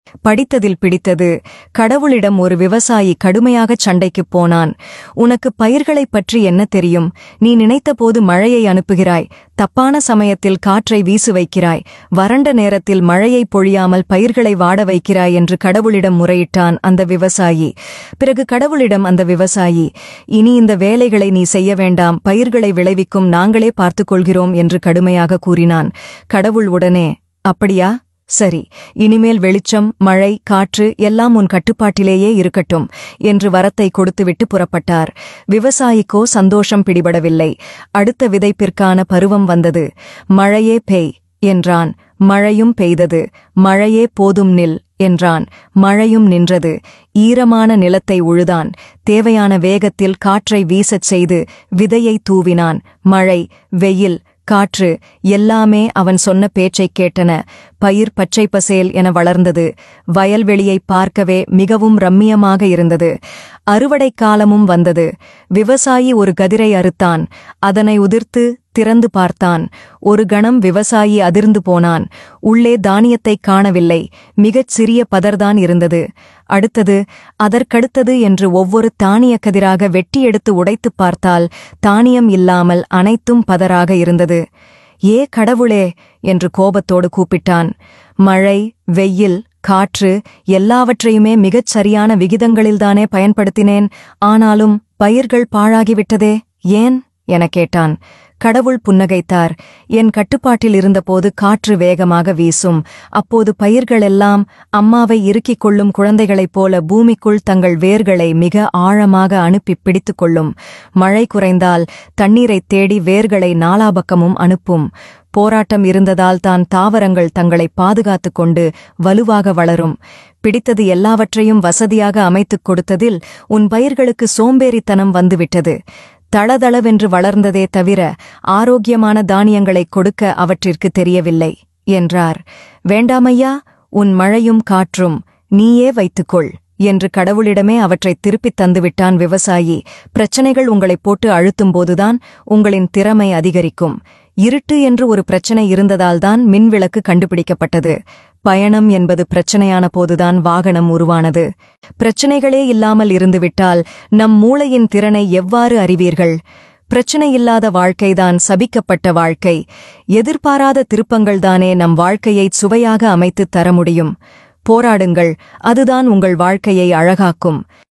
படித்ததில் பிடித்தது. கடவுளிடம் ஒரு விவசாயி கடுமையாகச் சண்டைக்குப் போனான். உனக்கு பயிர்களைப் பற்றி என்ன தெரியும்? நீ நினைத்தபோது மழையை அனுப்புகிறாய், தப்பான சமயத்தில் காற்றை வீசு வைக்கிறாய், வறண்ட நேரத்தில் மழையை பொழியாமல் பயிர்களை வாட வைக்கிறாய் என்று கடவுளிடம் முறையிட்டான் அந்த விவசாயி. பிறகு கடவுளிடம் அந்த விவசாயி, இனி இந்த வேலைகளை நீ செய்ய வேண்டாம், பயிர்களை விளைவிக்கும் நாங்களே பார்த்துக் கொள்கிறோம் என்று கடுமையாக கூறினான். கடவுள் உடனே, அப்படியா? சரி, இனிமேல் வெளிச்சம், மழை, காற்று எல்லாம் உன் கட்டுப்பாட்டிலேயே இருக்கட்டும் என்று வரத்தை கொடுத்துவிட்டு புறப்பட்டார். விவசாயிக்கோ சந்தோஷம் பிடிபடவில்லை. அடுத்த விதைப்பிற்கான பருவம் வந்தது. மழையே பெய் என்றான். மழையும் பெய்தது. மழையே போதும் நில் என்றான். மழையும் நின்றது. ஈரமான நிலத்தை உழுதான். தேவையான வேகத்தில் காற்றை வீசச் செய்து விதையை தூவினான். மழை, வெயில், காற்று எல்லாமே அவன் சொன்ன பேச்சைக் கேட்டன. பயிர் பச்சை பசேல் என வளர்ந்தது. வயல்வெளியை பார்க்கவே மிகவும் ரம்மியமாக இருந்தது. அறுவடைக் காலமும் வந்தது. விவசாயி ஒரு கதிரை அறுத்தான். அதனை உதிர்த்து திறந்து பார்த்தான். ஒரு கணம் விவசாயி அதிர்ந்து போனான். உள்ளே தானியத்தைக் காணவில்லை. மிகச் சிறிய பதர்தான் இருந்தது. அடுத்தது, அதற்கடுத்தது என்று ஒவ்வொரு தானியக் கதிராக வெட்டி எடுத்து உடைத்துப் பார்த்தால் தானியம் இல்லாமல் அனைத்தும் பதராக இருந்தது. ஏ கடவுளே என்று கோபத்தோடு கூப்பிட்டான். மழை, வெயில், காற்று எல்லாவற்றையுமே மிகச் சரியான விகிதங்களில்தானே பயன்படுத்தினேன். ஆனாலும் பயிர்கள் பாழாகிவிட்டதே, ஏன் எனக் கேட்டான். கடவுள் புன்னகைத்தார். என் கட்டுப்பாட்டில் இருந்தபோது காற்று வேகமாக வீசும். அப்போது பயிர்களெல்லாம் அம்மாவை இறுக்கிக் கொள்ளும் குழந்தைகளைப் போல பூமிக்குள் தங்கள் வேர்களை மிக ஆழமாக அனுப்பிப் பிடித்துக் கொள்ளும். மழை குறைந்தால் தண்ணீரைத் தேடி வேர்களை நாலாபக்கமும் அனுப்பும். போராட்டம் இருந்ததால் தான் தாவரங்கள் தங்களை பாதுகாத்துக் கொண்டு வலுவாக வளரும். பிடித்தது எல்லாவற்றையும் வசதியாக அமைத்துக் கொடுத்ததில் உன் பயிர்களுக்கு சோம்பேறித்தனம் வந்துவிட்டது. தளதளவென்று வளர்ந்ததே தவிர ஆரோக்கியமான தானியங்களைக் கொடுக்க அவற்றிற்கு தெரியவில்லை என்றார். வேண்டாமையா, உன் மழையும் காற்றும் நீயே வைத்துக்கொள் என்று கடவுளிடமே அவற்றைத் திருப்பித் தந்துவிட்டான் விவசாயி. பிரச்சனைகள் உங்களைப் போட்டு அழுத்தும்போதுதான் உங்களின் திறமை அதிகரிக்கும். இருட்டு என்று ஒரு பிரச்சனை இருந்ததால்தான் மின்விளக்கு கண்டுபிடிக்கப்பட்டது. பயணம் என்பது பிரச்சனையான போதுதான் வாகனம் உருவானது. பிரச்சனைகளே இல்லாமல் இருந்துவிட்டால் நம் மூளையின் திறனை எவ்வாறு அறிவீர்கள்? பிரச்சனையில்லாத வாழ்க்கைதான் சபிக்கப்பட்ட வாழ்க்கை. எதிர்பாராத திருப்பங்கள்தானே நம் வாழ்க்கையைச் சுவையாக அமைத்துத் தர முடியும். போராடுங்கள், அதுதான் உங்கள் வாழ்க்கையை அழகாக்கும்.